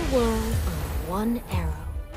the world on one arrow.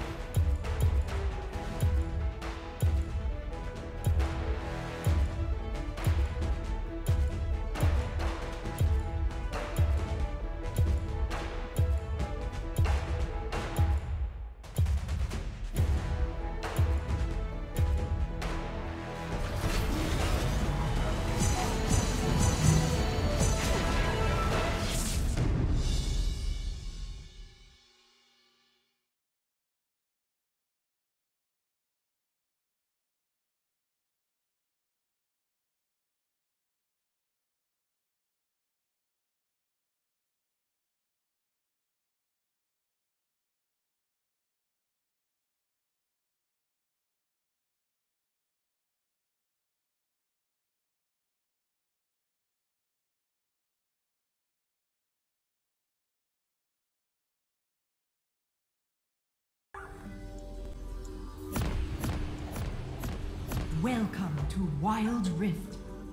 Welcome to Wild Rift.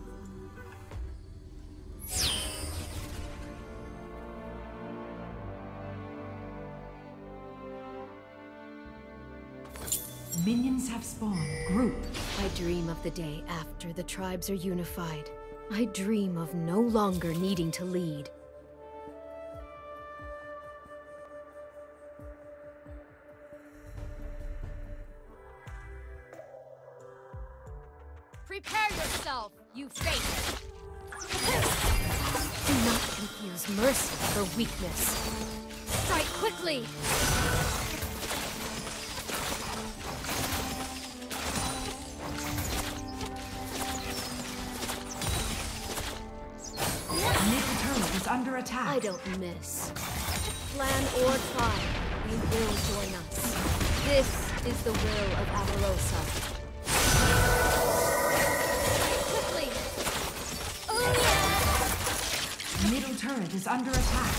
Minions have spawned. Group. I dream of the day after the tribes are unified. I dream of no longer needing to lead. Prepare yourself, you fake! Do not confuse mercy for weakness. Strike quickly! Middle turret is under attack. I don't miss. Clan or tribe, you will join us. This is the will of Avarosa. Middle turret is under attack.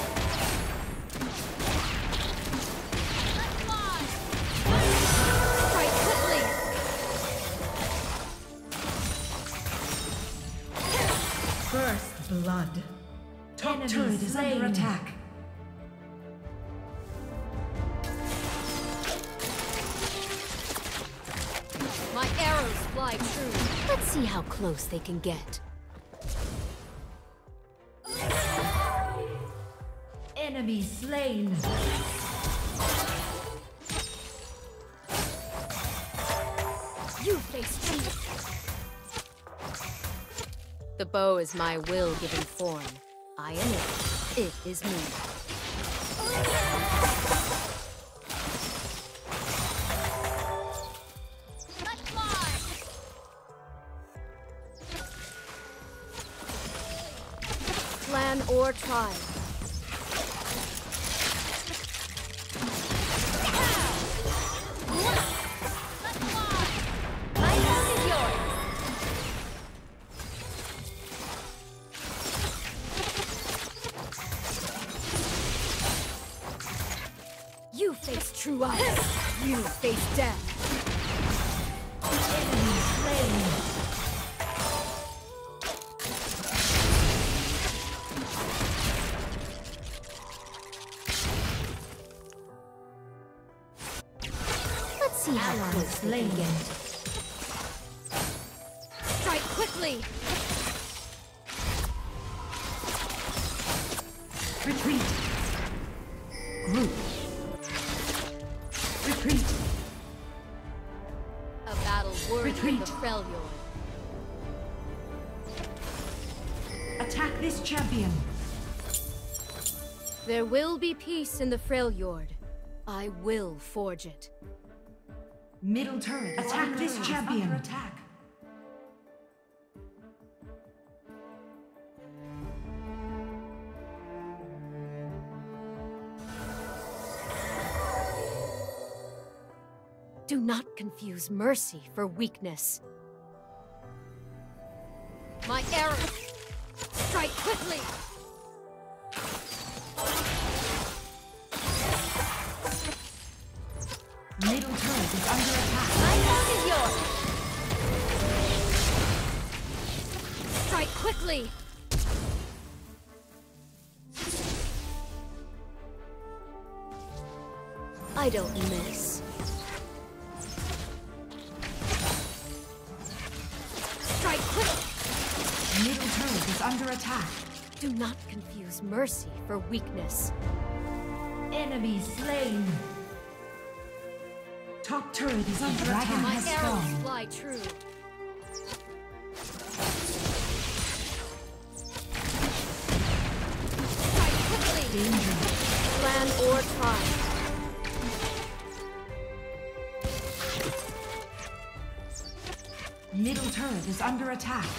Strike quickly! First blood. Top turret is under attack. My arrows fly true. Let's see how close they can get. Enemy slain. You face me. The bow is my will given form. I am it. It is me. Let's fly! Clan or tribe. You face true eyes. You face death. Enemy slain. Let's see how close they can get. Strike quickly! Retreat. Group. Retreat. A battle worthy Retreat. of the Freljord. Attack this champion. There will be peace in the Freljord. I will forge it. Middle turret. Attack this champion. Attack. Do not confuse mercy for weakness. My arrows! Strike quickly! Middle turret is under attack. My home is yours! Strike quickly! I don't miss. Strike quick! Middle turret is under attack. Do not confuse mercy for weakness. Enemy slain. Top turret is under attack. My Has arrows spawned. fly true. Strike quickly! Danger. Plan or try. Middle turret is under attack.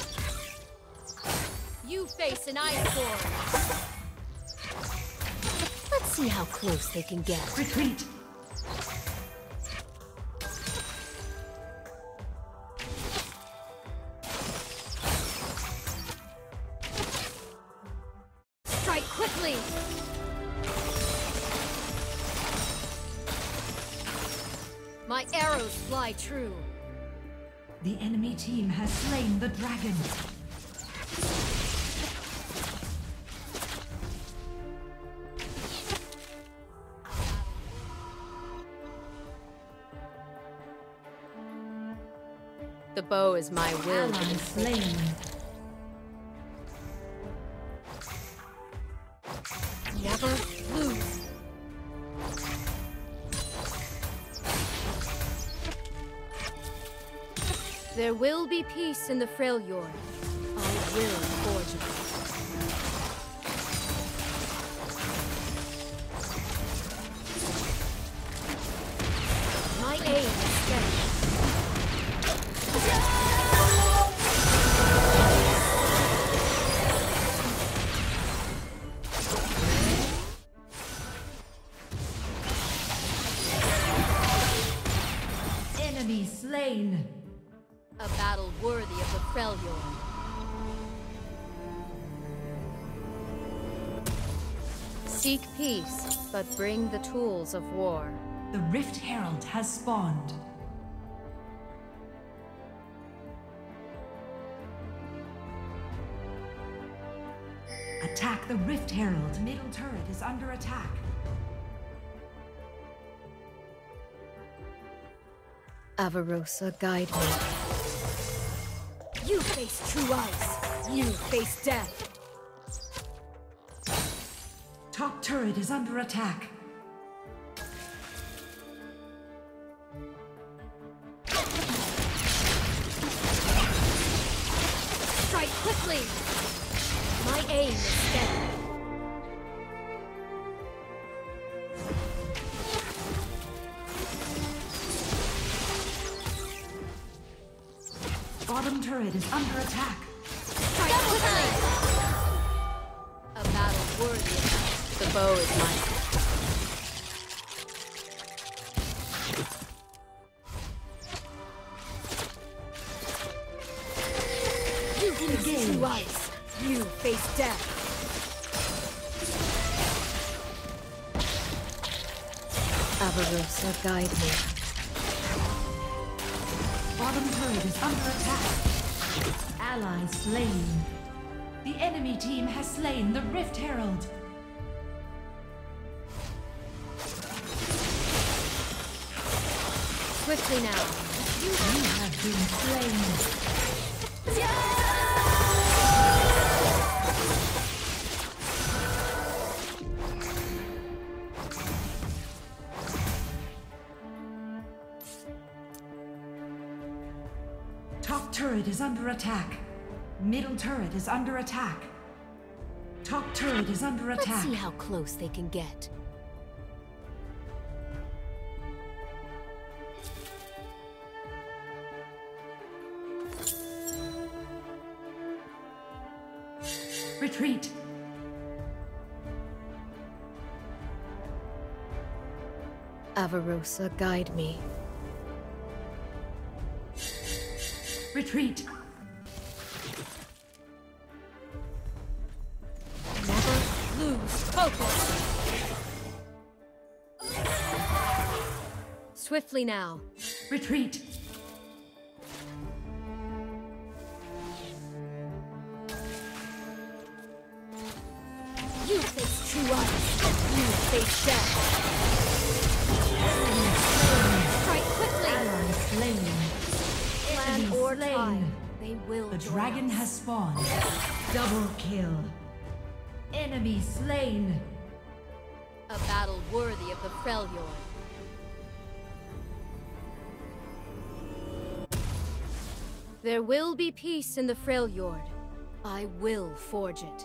You face an ice sword. Let's see how close they can get. Retreat. Strike quickly! My arrows fly true. The enemy team has slain the dragon. The bow is my will. Ally slain. Never lose. There will be peace in the Freljord. I will forge it. My aim is steady. Enemy slain. A battle worthy of the Freljord. Seek peace, but bring the tools of war. The Rift Herald has spawned. Attack the Rift Herald. Middle turret is under attack. Avarosa, guide me. You face true ice. You face death. Top turret is under attack. Strike quickly! My aim is steady. Bottom turret is under attack. Strike quickly! A battle worthy of The bow is mine. You face true ice. You face death. Avarosa, guide me. Bottom turret is under attack. Ally slain. The enemy team has slain the Rift Herald. Quickly now. You have been slain. Top turret is under attack. Middle turret is under attack. Top turret is under Let's attack. see how close they can get. Retreat. Avarosa, guide me. Retreat. Never lose focus. Swiftly now. Retreat. You face true ice. You face death. slain. They will The join dragon us. has spawned. Double kill. Enemy slain. A battle worthy of the Freljord. There will be peace in the Freljord. I will forge it.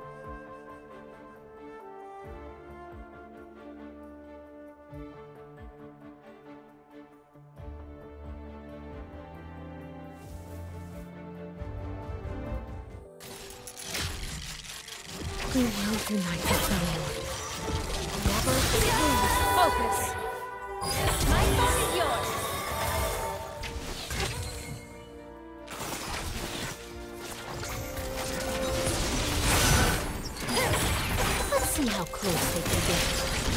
We will unite the Freljord. Never lose focus. My phone is yours. Let's see how close they can get.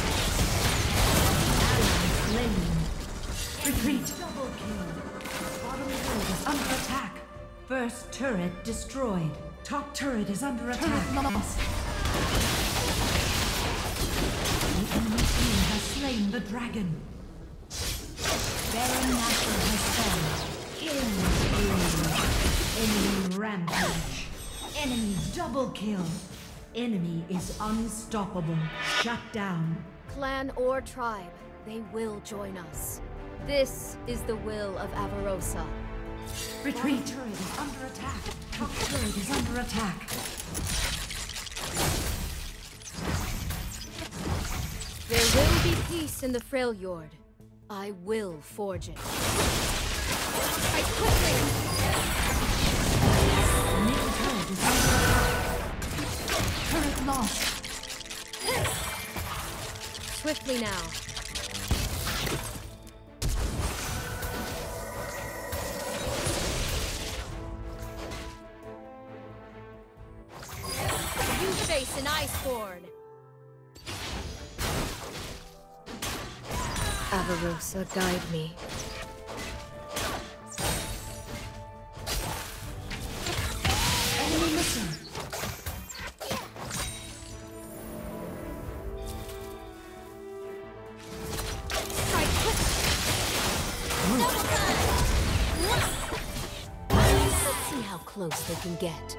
Slain. Retreat. Double kill. Bottom turret is under attack. First turret destroyed. Top turret is under attack. Turret lost. The enemy team has slain the dragon. Baron Nashor has fallen. Enemy rampage. Enemy double kill. Enemy is unstoppable. Shut down. Clan or tribe, they will join us. This is the will of Avarosa. Retreat. Turret is under attack. Top turret is under attack. There will be peace in the Freljord. I will forge it. Fight quickly! Middle turret is under attack. Turret lost. Swiftly now. You face an Iceborn. Avarosa, guide me. Enemy missing. Fight quick! Let's see how close they can get.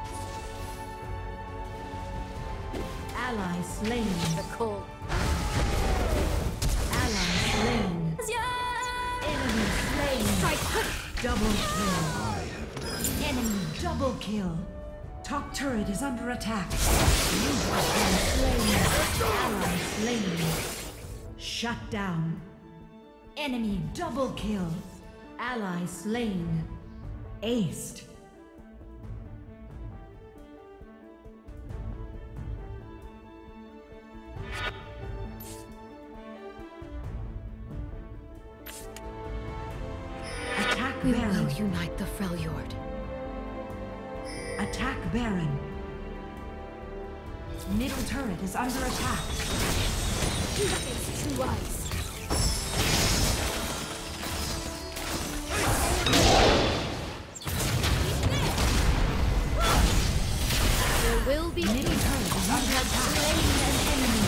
Ally slain. The cold. Ally slain. Enemy slain. Strike quick! Double kill. Enemy double kill. Top turret is under attack. You have been slain. Ally slain. Shut down. Enemy double kill. Ally slain. Aced. Attack We Baron. will unite the Freljord. Attack Baron. Middle turret is under attack. It's true ice. There will be Middle turret is under attack. An enemy.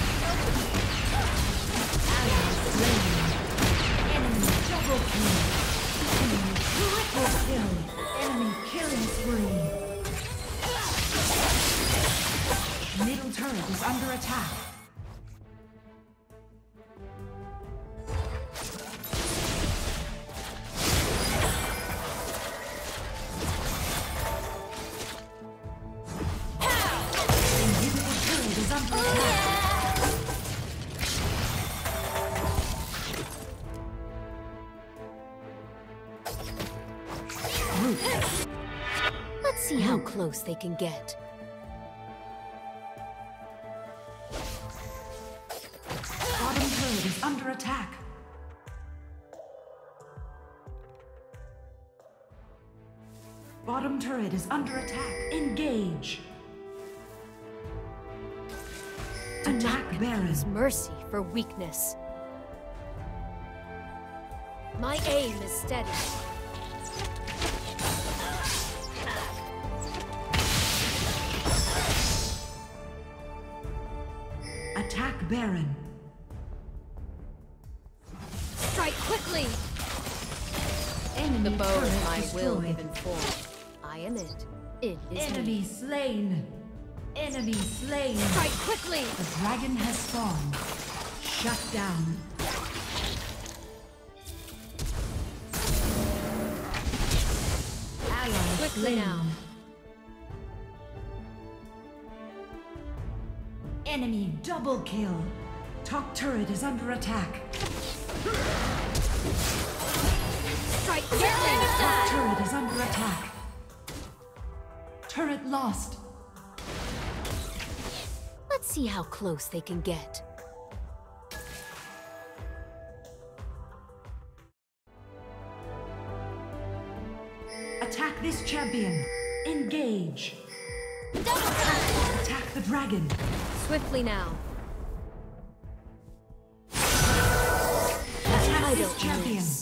Ally slain. Enemy double kill. Enemy triple kill. Enemy killing spree. Middle turret is under attack. Inhibitor turret is under attack. Let's see how close they can get. Bottom turret is under attack. Bottom turret is under attack. Engage. Attack Baron. Use mercy for weakness. My aim is steady. Attack Baron. Strike quickly! Enemy The bow is turret my will destroyed. given form. I am it. It is Enemy me. slain. Enemy slain. Strike quickly! The dragon has spawned. Shut down. Ally Quickly slain. now. Enemy double kill. Top turret is under attack. Strike quickly! Top turret is under attack. Turret lost. Let's see how close they can get. Attack this champion. Engage. Attack the dragon. Swiftly now. Attack I this don't champion. miss.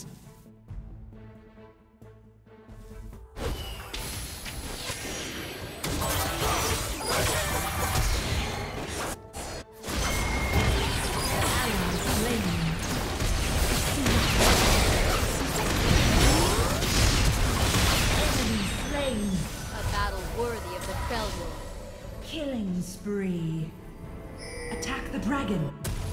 A battle worthy of the Felwar. Killing spree. Attack the dragon.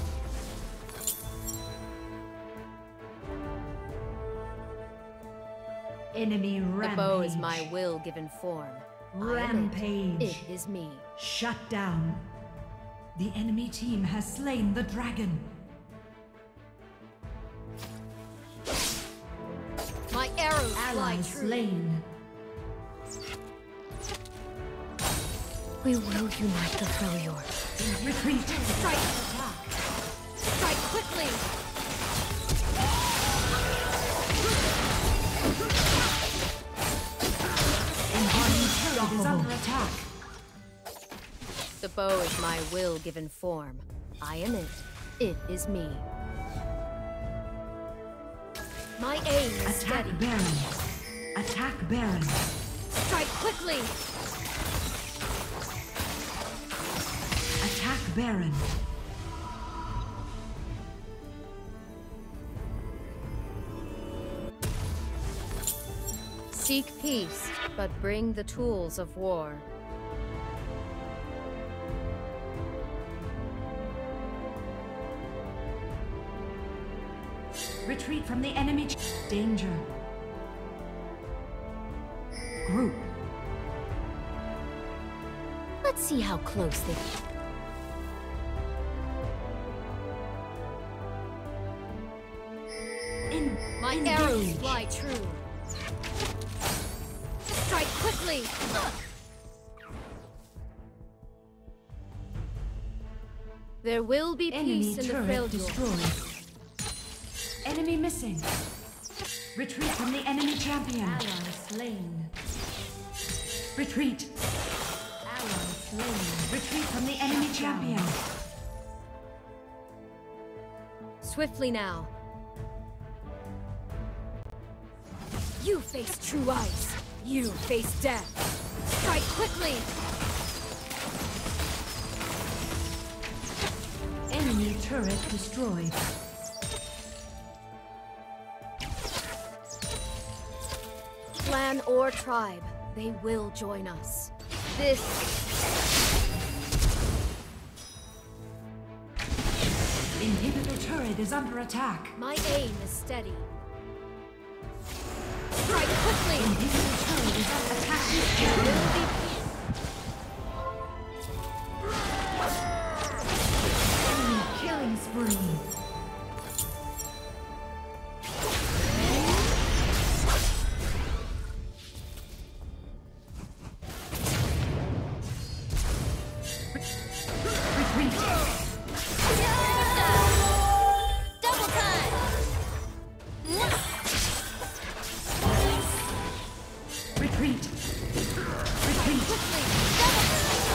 Enemy rampage. The bow is my will given form. I am it. Rampage. It is me. Shut down. The enemy team has slain the dragon. My arrows fly Ally true. slain. We will unite the Felwar. Retreat. Strike! Strike quickly! Embodied turret is under attack. The bow is my will given form. I am it. It is me. My aim is Attack steady. Baron. Attack Baron. Strike quickly! Attack Baron. Seek peace, but bring the tools of war. Retreat from the enemy. Danger. Group. Let's see how close they In My engage. arrows fly true. Strike quickly! There will be Enemy peace in the turret Felwar. destroyed. Enemy missing. Retreat from the enemy champion. Ally slain. Retreat. Ally slain. Retreat from the enemy champion. Swiftly now. You face true ice. You face death. Strike quickly! Enemy turret destroyed. Clan or tribe, they will join us. This Inhibitor turret is under attack. my aim is steady. Strike quickly! Inhibitor turret is under attack. There will be Enemy killing spree. Retreat. double time! Retreat. Retreat. Quickly! Double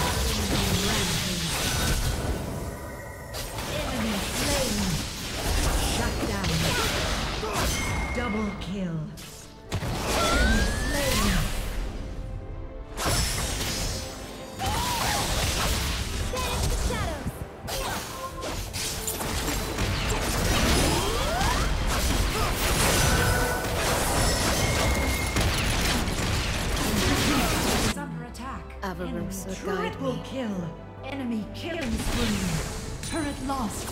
Enemy slain. Shut down. Double kill. Enemy slain. Banish the shadows! so guide Triple me. kill. Enemy killing spree. Turret lost.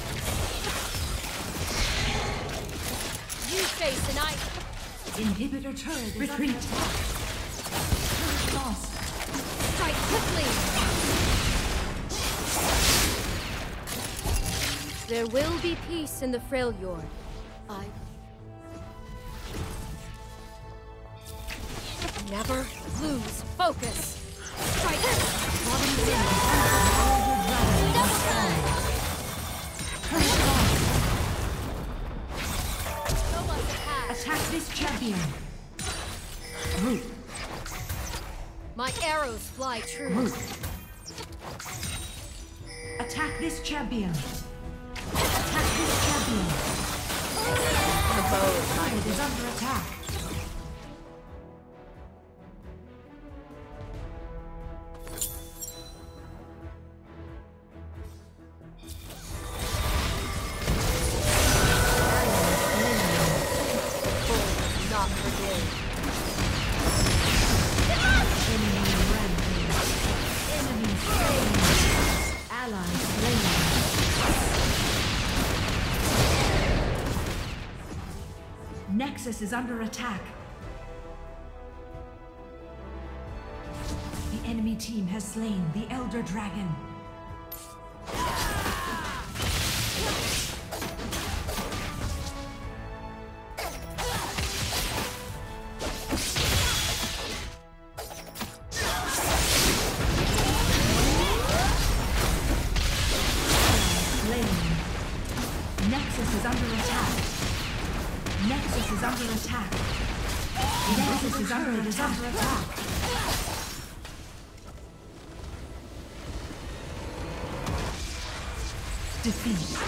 You face an eye. Inhibitor turret is Retreat. under attack. Turret lost. Strike quickly. There will be peace in the Freljord. I never lose focus. Strike. Bottom lane is under attack. Double time. Turret lost. Show us a path. Attack this champion. Root. My arrows fly true. Root. Attack this champion. Attack this champion. The bow is my Turret is under attack. Not forgive. Enemy rampage. Enemy slain. Ally slain. Nexus is under attack. The enemy team has slain the Elder Dragon. Nexus is under attack. Nexus is under attack. Nexus is under attack. Defeat.